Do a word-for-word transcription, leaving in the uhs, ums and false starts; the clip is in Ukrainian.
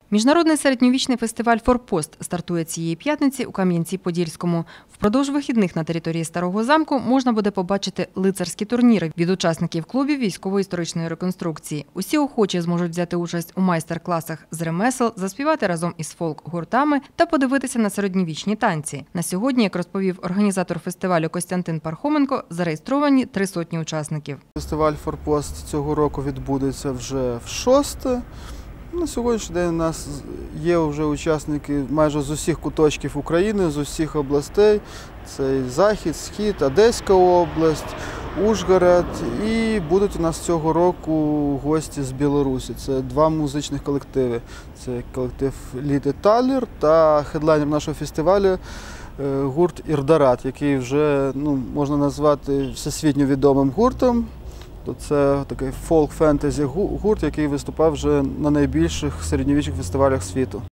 Міжнародний середньовічний фестиваль «Форпост» стартує цієї п'ятниці у Кам'янці-Подільському. Впродовж вихідних на території Старого замку можна буде побачити лицарські турніри від учасників клубів військово-історичної реконструкції. Усі охочі зможуть взяти участь у майстер-класах з ремесел, заспівати разом із фолк-гуртами та подивитися на середньовічні танці. На сьогодні, як розповів організатор фестивалю Костянтин Пархоменко, зареєстровані три сотні учасників. Фестиваль «Форпост» цього року відбудеться вже в шосте. На сьогоднішній день у нас є вже учасники майже з усіх куточків України, з усіх областей. Це Захід, Схід, Одеська область, Ужгород. І будуть у нас цього року гості з Білорусі. Це два музичних колективи. Це колектив «Літи Талір» та хедлайнер нашого фестивалю гурт «Ірдарат», який вже ну, можна назвати всесвітньо відомим гуртом. Це такий фолк-фентезі гурт, який виступав вже на найбільших середньовічних фестивалях світу.